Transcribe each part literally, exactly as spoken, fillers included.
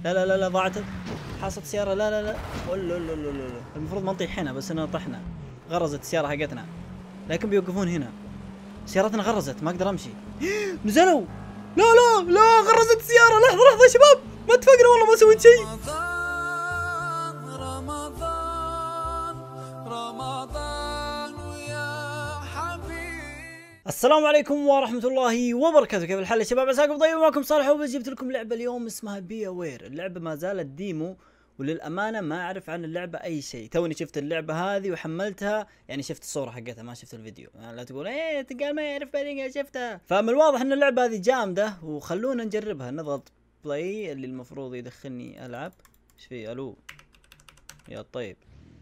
لا لا لا لا ضاعت حاصت السيارة. لا لا لا ولا لا لا لا المفروض ما نطيح هنا بس اننا طحنا. غرزت السيارة حقتنا لكن بيوقفون هنا. سيارتنا غرزت ما اقدر امشي. نزلوا. لا لا لا غرزت السيارة. لحظة لحظة يا شباب ما اتفقنا والله ما سويت شيء. رمضان رمضان ويا حبيبي. السلام عليكم ورحمة الله وبركاته. كيف الحال يا شباب؟ عساكم طيب ومعكم صالح وبس. جبت لكم لعبة اليوم اسمها بي اوير. اللعبة ما زالت ديمو وللأمانة ما أعرف عن اللعبة أي شيء. توني شفت اللعبة هذه وحملتها، يعني شفت الصورة حقتها ما شفت الفيديو. يعني لا تقول إيه تقال ما يعرف بعدين شفتها. فمن الواضح إن اللعبة هذه جامدة وخلونا نجربها. نضغط بلاي اللي المفروض يدخلني ألعب. إيش في؟ ألو يا طيب.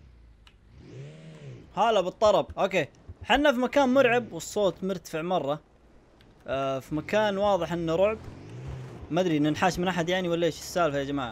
هلا بالطرب. أوكي حنا في مكان مرعب والصوت مرتفع مرة. آه في مكان واضح إنه رعب. ما أدري ننحاش من أحد يعني ولا إيش السالفة يا جماعة.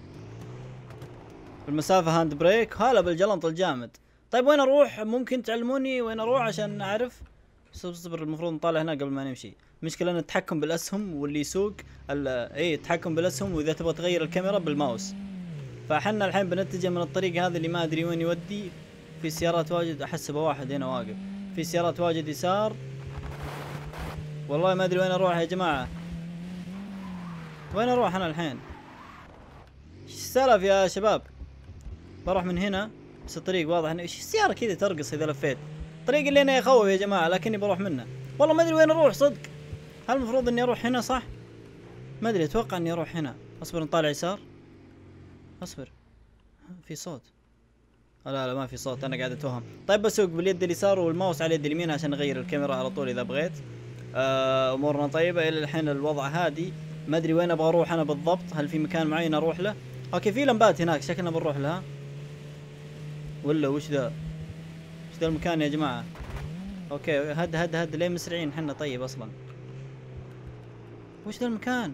المسافة هاند بريك. هلا بالجلنط الجامد. طيب وين اروح؟ ممكن تعلموني وين اروح عشان اعرف؟ صبر المفروض نطالع هنا قبل ما نمشي. مشكلة ان التحكم بالاسهم واللي يسوق اي التحكم بالاسهم، واذا تبغى تغير الكاميرا بالماوس. فحنا الحين بنتجه من الطريق هذا اللي ما ادري وين يودي. في سيارات واجد، احسبه واحد هنا واقف. في سيارات واجد يسار. والله ما ادري وين اروح يا جماعة. وين اروح انا الحين؟ ايش السالف يا شباب؟ بروح من هنا بس الطريق واضح انه ايش السيارة كذا ترقص اذا لفيت. الطريق اللي انا يخوف يا جماعة لكني بروح منه. والله ما ادري وين اروح صدق. هل المفروض اني اروح هنا صح؟ ما ادري اتوقع اني اروح هنا. اصبر نطالع يسار. اصبر في صوت. لا لا ما في صوت انا قاعد اتوهم. طيب بسوق باليد اليسار والماوس على اليد اليمين عشان اغير الكاميرا على طول اذا بغيت. آه امورنا طيبة الى الحين الوضع هادي. ما ادري وين ابغى اروح انا بالضبط. هل في مكان معين اروح له؟ اوكي في لمبات هناك شكلنا بنروح لها. ولا وش ذا؟ وش ذا المكان يا جماعة؟ اوكي هد هد هد ليه مسرعين حنا طيب اصلا. وش ذا المكان؟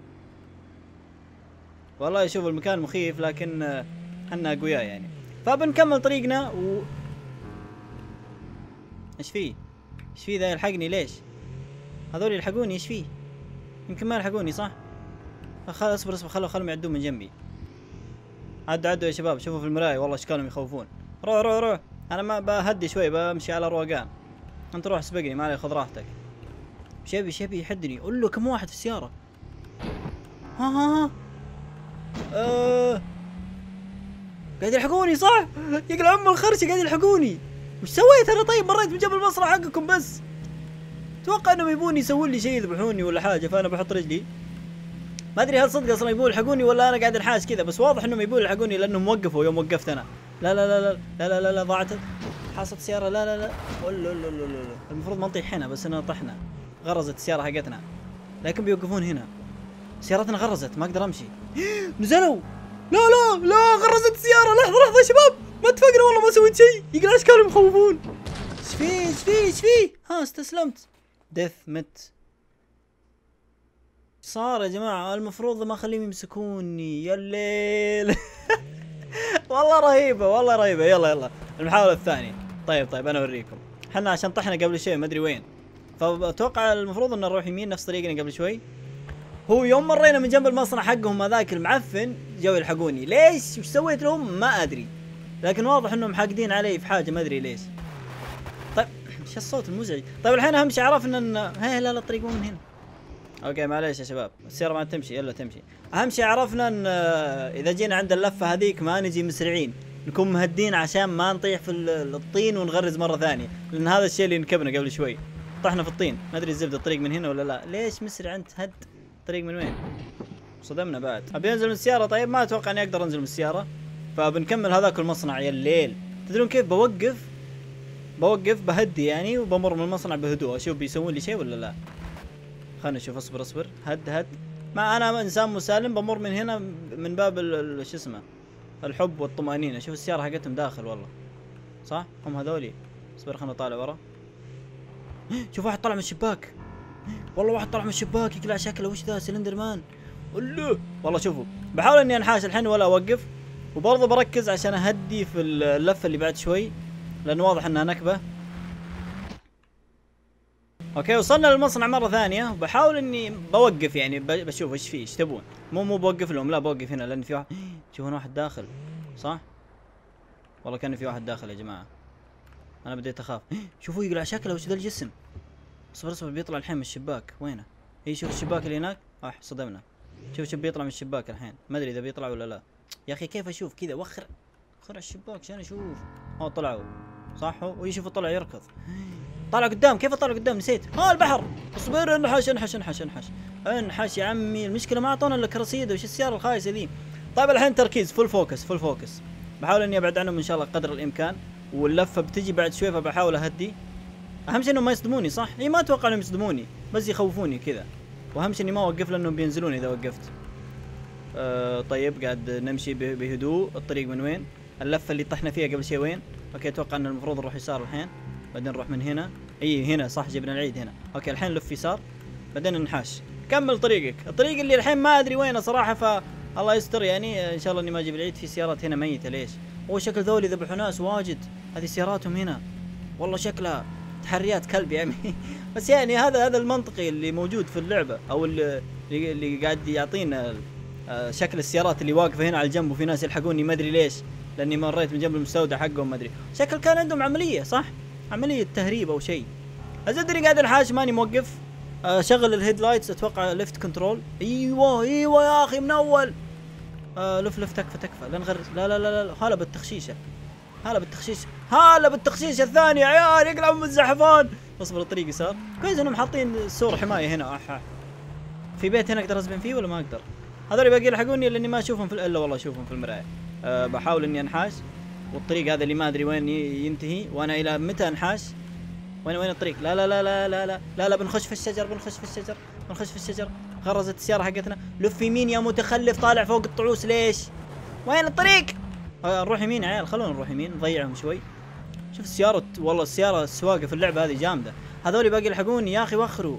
والله شوف المكان مخيف لكن حنا اقوياء يعني. فبنكمل طريقنا و ايش فيه؟ ايش فيه ذا يلحقني ليش؟ هذول يلحقوني ايش فيه؟ يمكن ما يلحقوني صح؟ خل اصبر اصبر خلوا خلهم يعدون من جنبي. عدوا عدوا يا شباب شوفوا في المراية والله اشكالهم يخوفون. روح روح روح. انا ما بهدي شوي بمشي على روقان. انت روح سبقني ما علي خذ راحتك. شبي شبي يحدني. قول له كم واحد في السيارة. ها ها ها آه. قاعد يلحقوني صح؟ يقلع ام الخرشة قاعد يلحقوني. وش سويت انا طيب؟ مريت من جنب المصنع حقكم بس. اتوقع انهم يبوني يسوون لي شيء يذبحوني ولا حاجة فانا بحط رجلي. ما ادري هل صدق اصلا يبون يلحقوني ولا انا قاعد انحاش كذا، بس واضح انهم يبون يلحقوني لانهم وقفوا يوم وقفت انا. لا لا لا لا لا لا لا, لا ضاعت حاصت السيارة. لا لا لا ولا لا لا لا المفروض ما نطيح هنا بس اننا طحنا. غرزت السيارة حقتنا لكن بيوقفون هنا. سيارتنا غرزت ما اقدر امشي. نزلوا. لا لا لا غرزت السيارة. لحظة لحظة يا شباب ما اتفقنا والله ما سويت شيء. يقلع اشكالهم يخوفون. ايش فيه ايش فيه ايش فيه؟ ها استسلمت. ديث مت. صار يا جماعة المفروض ما اخليهم يمسكوني يا الليل. والله رهيبة والله رهيبة. يلا يلا المحاولة الثانية. طيب طيب انا اوريكم. احنا عشان طحنا قبل شوي ما ادري وين، فاتوقع المفروض ان نروح يمين نفس طريقنا قبل شوي. هو يوم مرينا من جنب المصنع حقهم هذاك المعفن جو يلحقوني. ليش؟ وش سويت لهم؟ ما ادري، لكن واضح انهم حاقدين علي في حاجة ما ادري ليش. طيب ايش الصوت المزعج؟ طيب الحين اهم شيء عرفنا ان هي لا لا الطريق مو من هنا. اوكي معليش يا شباب السيارة ما تمشي. يلا تمشي. اهم شيء عرفنا ان اذا جينا عند اللفة هذيك ما نجي مسرعين، نكون مهدين عشان ما نطيح في الطين ونغرز مرة ثانية، لان هذا الشيء اللي نكبنا قبل شوي. طحنا في الطين ما ادري الزبدة الطريق من هنا ولا لا. ليش مسرع انت؟ هد الطريق من وين؟ صدمنا بعد. ابي انزل من السيارة. طيب ما اتوقع اني اقدر انزل من السيارة، فبنكمل هذاك المصنع يا الليل. تدرون كيف بوقف؟ بوقف بهدي يعني وبمر من المصنع بهدوء اشوف بيسوون لي شيء ولا لا. خلنا نشوف. اصبر اصبر هد هد. ما انا انسان مسالم بمر من هنا من باب شو اسمه الحب والطمأنينة. شوف السيارة حقتهم داخل والله صح هم هذولي. اصبر خلنا نطالع ورا. شوف واحد طلع من الشباك. والله واحد طلع من الشباك يقلع شكله. وش ذا؟ سلندر مان. الله والله. شوفوا بحاول اني انحاش الحين ولا اوقف، وبرضه بركز عشان اهدي في اللفة اللي بعد شوي لانه واضح انها نكبة. اوكي وصلنا للمصنع مره ثانيه، وبحاول اني بوقف يعني بشوف ايش فيه، ايش تبون؟ مو مو بوقف لهم، لا بوقف هنا لان في واحد تشوفون واحد داخل صح؟ والله كان في واحد داخل يا جماعه. انا بديت اخاف. شوفوا يقلع شكله وش ذا الجسم. اصبر اصبر بيطلع الحين من الشباك. وينه؟ اي شوف الشباك اللي هناك. اه صدمنا. شوف شوف بيطلع من الشباك الحين، ما ادري اذا بيطلع ولا لا. يا اخي كيف اشوف كذا؟ وخر وخر الشباك عشان اشوف. اه طلعوا صح هو، ويشوف طلع يركض. طلع قدام، كيف طلع قدام؟ نسيت. ها البحر. اصبر انحش انحش انحش انحش انحش يا عمي. المشكله ما اعطونا الا كرسيده، وش السياره الخايسه ذي؟ طيب الحين تركيز، فول فوكس فول فوكس. بحاول اني ابعد عنهم ان شاء الله قدر الامكان، واللفه بتجي بعد شوي فبحاول اهدي. اهم شيء انهم ما يصدموني صح؟ اي ما اتوقع انهم يصدموني، بس يخوفوني كذا. واهم شيء اني ما اوقف لانهم بينزلوني اذا وقفت. أه طيب قاعد نمشي بهدوء. الطريق من وين؟ اللفه اللي طحنا فيها قبل شوي وين؟ اوكي اتوقع ان المفروض نروح يسار الحين، بعدين نروح من هنا. اي هنا صح، جبنا العيد هنا. اوكي الحين لف يسار بعدين ننحاش. كمل طريقك، الطريق اللي الحين ما ادري وينه صراحه، ف الله يستر يعني. ان شاء الله اني ما اجيب العيد. في سيارات هنا ميته ليش؟ هو شكل ذولي ذبحوا ناس واجد، هذه سياراتهم هنا والله شكلها تحريات كلب يعني. بس يعني هذا هذا المنطقي اللي موجود في اللعبه، او اللي, اللي قاعد يعطينا شكل السيارات اللي واقفه هنا على الجنب، وفي ناس يلحقوني ما ادري ليش، لاني مريت من جنب المستودع حقهم ما ادري. شكل كان عندهم عمليه صح؟ عمليه تهريب او شيء. ازدني قاعد انحاش ماني موقف. اشغل الهيد لايتس اتوقع ليفت كنترول. ايوه ايوه يا اخي من اول. آه لف لف تكفى تكفى لا نغرز. لا لا لا لا هلا بالتخشيشه، هلا بالتخشيشه، هلا بالتخشيشه الثانيه يا عيال يقلعوا من الزحفان. اصبر الطريق يسار. كويس انهم حاطين سور حمايه هنا. أح أح. في بيت هنا اقدر ازبن فيه ولا ما اقدر؟ هذول باقي يلحقوني لاني ما اشوفهم في الا والله اشوفهم في المرايه. أه بحاول اني انحاش، والطريق هذا اللي ما ادري وين ينتهي، وانا الى متى انحاش؟ وين وين الطريق؟ لا لا لا لا لا لا لا, لا بنخش في الشجر بنخش في الشجر بنخش في الشجر. غرزت السياره حقتنا. لف يمين يا متخلف، طالع فوق الطعوس ليش؟ وين الطريق؟ أه نروح يمين يا عيال، خلونا نروح يمين نضيعهم شوي. شوف السياره والله السياره السواقه في اللعبه هذه جامده. هذول باقي يلحقوني يا اخي وخروا.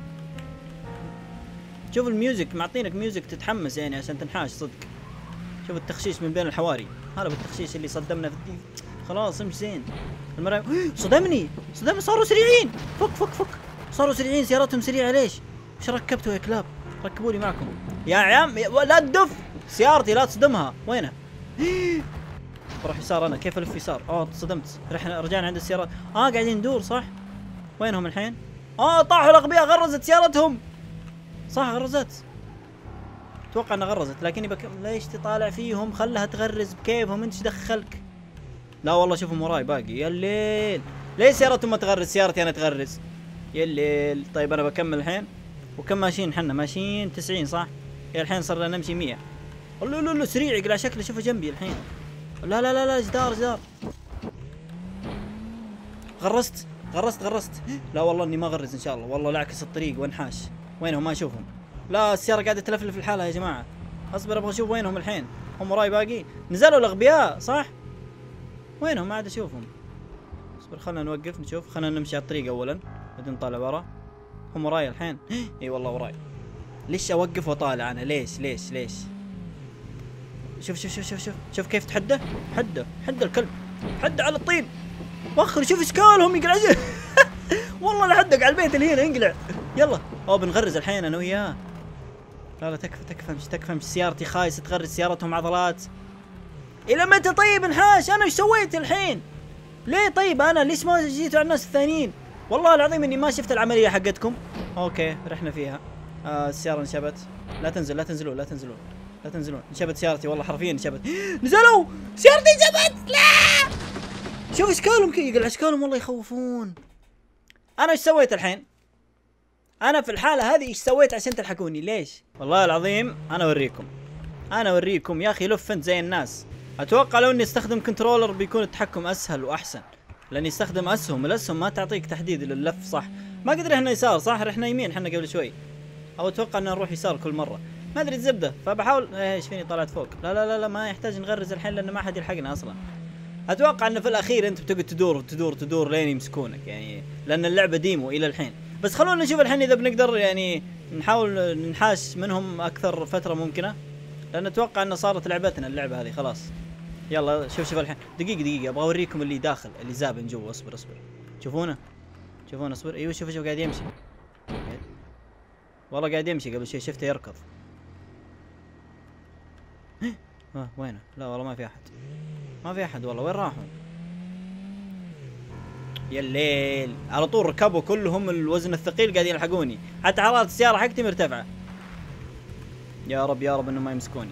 شوف الميوزك معطينك ميوزك تتحمس يعني عشان تنحاش صدق. شوف التخشيش من بين الحواري، هذا بالتخشيش اللي صدمنا في الدين. خلاص امشي زين. المرايه صدمني صدمني صاروا سريعين. فك فك فك صاروا سريعين، سيارتهم سريعه ليش؟ ايش ركبتوا يا كلاب؟ ركبوا لي معكم يا عم. لا تدف سيارتي لا تصدمها. وينه؟ بروح يسار انا، كيف الف يسار؟ اه صدمت. رحنا رجعنا عند السيارات. اه قاعدين ندور صح؟ وينهم الحين؟ اه طاحوا الاغبياء، غرزت سيارتهم صح غرزت. اتوقع انها غرزت لكني بك... ليش تطالع فيهم؟ خلها تغرز بكيفهم، انت ايش دخلك؟ لا والله شوفهم وراي باقي. يا الليل ليش سيارتهم ما تغرز؟ سيارتي انا تغرز يا الليل. طيب انا بكمل الحين. وكم ماشيين حنا؟ ماشيين تسعين صح؟ يا الحين صرنا نمشي مية. الله لا لا سريع يقلع شكله. شوفه جنبي الحين. لا لا لا لا جدار جدار. غرست غرست غرست. لا والله اني ما اغرز ان شاء الله. والله لاعكس الطريق وانحاش. وينهم؟ ما اشوفهم. لا السيارة قاعدة تلفلف لحالها يا جماعة. اصبر ابغى اشوف وينهم الحين. هم وراي باقي. نزلوا الاغبياء صح؟ وينهم؟ ما عاد اشوفهم. اصبر خلنا نوقف نشوف. خلنا نمشي على الطريق اولا بعدين نطالع ورا. هم وراي الحين. اي والله وراي. ليش اوقف واطالع انا؟ ليش ليش ليش؟ شوف شوف شوف شوف شوف شوف كيف تحده. حده حده الكلب. حده على الطين. وخر شوف اشكالهم يقلع. والله لحدق على البيت اللي هنا ينقلع. يلا او بنغرز الحين انا وياه. لا لا تكفى تكفى مش تكفى مش سيارتي خايسه تغرز، سيارتهم عضلات. الى متى طيب انحاش؟ انا ايش سويت الحين؟ ليه طيب انا ليش ما جيتوا على الناس الثانيين؟ والله العظيم اني ما شفت العمليه حقتكم. اوكي رحنا فيها. آه السياره انشبت. لا تنزل لا تنزلون لا تنزلون لا تنزلون. انشبت سيارتي والله حرفيا انشبت. نزلوا سيارتي انشبت. لا شوف اشكالهم كذا يقلع اشكالهم والله يخوفون. انا ايش سويت الحين؟ انا في الحاله هذه ايش سويت عشان تلحقوني؟ ليش؟ والله العظيم انا اوريكم انا اوريكم يا اخي. لف انت زي الناس. اتوقع لو اني استخدم كنترولر بيكون التحكم اسهل واحسن، لاني استخدم اسهم. الاسهم ما تعطيك تحديد لللف صح. ما قد رحنا يسار صح؟ رحنا يمين احنا قبل شوي، او اتوقع ان نروح يسار كل مره ما ادري الزبده. فبحاول ايش فيني طلعت فوق. لا لا لا لا ما يحتاج نغرز الحين لان ما حد يلحقنا اصلا. اتوقع ان في الاخير انت بتقعد تدور تدور تدور لين يمسكونك يعني، لان اللعبه ديمو الى الحين. بس خلونا نشوف الحين اذا بنقدر يعني نحاول ننحاش منهم اكثر فتره ممكنه، لان اتوقع ان صارت لعبتنا اللعبه هذه خلاص. يلا شوف شوف الحين. دقيقه دقيقه ابغى اوريكم اللي داخل اللي زابن جوا. اصبر اصبر. تشوفونه تشوفونه اصبر. ايوه شوف شوف قاعد يمشي. والله قاعد يمشي قبل شوي شفته يركض. ها وينه؟ لا والله ما في احد، ما في احد والله. وين راحوا؟ يا الليل، على طول ركبوا كلهم الوزن الثقيل قاعدين يلحقوني، حتى حرارة السيارة حقتي مرتفعة. يا رب يا رب انهم ما يمسكوني.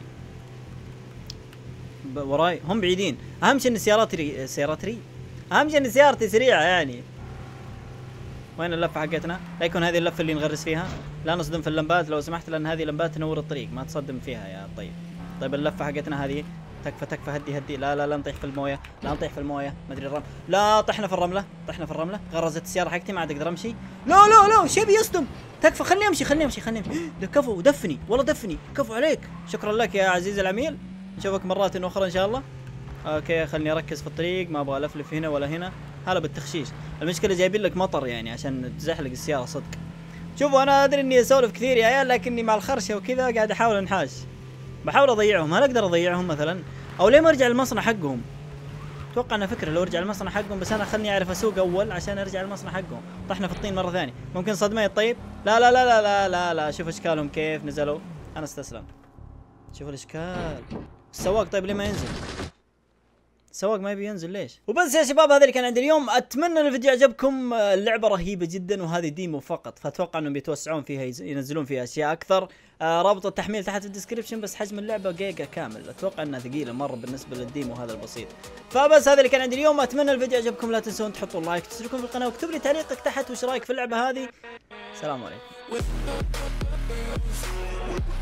وراي هم بعيدين، اهم شيء ان سيارتي سيارتي ري اهم شيء ان سيارتي سريعة يعني. وين اللفة حقتنا؟ لا يكون هذه اللفة اللي نغرس فيها، لا نصدم في اللمبات لو سمحت، لان هذه لمبات تنور الطريق، ما تصدم فيها يا طيب. طيب اللفة حقتنا هذه تكفى تكفى، هدي هدي، لا لا لا نطيح في المويه، لا نطيح في المويه، ما ادري الرمل، لا طحنا في الرمله، طحنا في الرمله، غرزت السياره حقتي ما عاد اقدر امشي، لا لا لا شيء بيصدم، تكفى خليني امشي خليني امشي خليني امشي، كفو دفني والله دفني، كفو عليك، شكرا لك يا عزيزي العميل، نشوفك مرات اخرى ان شاء الله. اوكي خليني اركز في الطريق، ما ابغى الفلف هنا ولا هنا، هلا بالتخشيش، المشكله جايبين لك مطر يعني عشان تزحلق السياره صدق. شوفوا انا ادري اني اسولف كثير يا عيال، لكني مع الخرشه وكذا قاعد احاول انحاش، بحاول اضيعهم، هل اقدر اضيعهم مثلا؟ او ليه ما ارجع للمصنع حقهم؟ اتوقع انها فكره لو ارجع للمصنع حقهم، بس انا خلني اعرف اسوق اول عشان ارجع للمصنع حقهم. طحنا في الطين مره ثانيه، ممكن صدمه طيب؟ لا لا لا لا لا لا لا، شوف اشكالهم كيف نزلوا، انا استسلم. شوف الاشكال، السواق طيب ليه ما ينزل؟ السواق ما يبي ينزل ليش؟ وبس يا شباب هذا اللي كان عندي اليوم، اتمنى ان الفيديو عجبكم، اللعبه رهيبه جدا وهذه ديمو فقط، فاتوقع انهم بيتوسعون فيها ينزلون فيها اشياء اكثر. آه رابط التحميل تحت في الديسكربشن، بس حجم اللعبه جيجا كامل، اتوقع انها ثقيله مره بالنسبه للديمو هذا البسيط. فبس هذا اللي كان عندي اليوم، اتمنى الفيديو عجبكم، لا تنسون تحطوا لايك، تشتركون في القناه، واكتب لي تعليقك تحت وش رايك في اللعبه هذه. السلام عليكم.